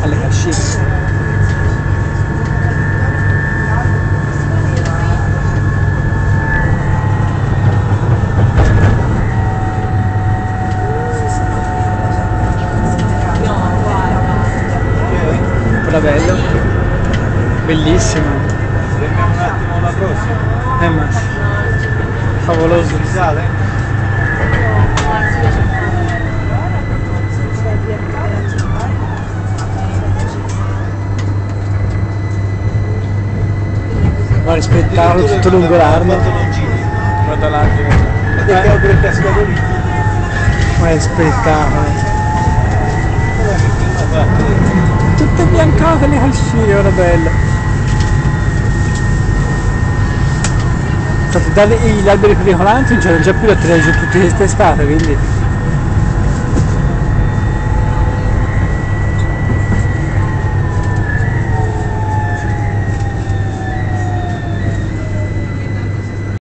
alle cascine. Bello, bellissimo. Fermiamo un attimo la prossima. Ma favoloso. Risale? Va rispettarlo tutto lungo l'arno. Guarda l'arco. Perché ho il pescatore? Ma è spettacolo. Tutte biancate le calcine, ora bello. Infatti gli alberi pericolanti non c'erano già più da tirare giù tutti quest'estate, quindi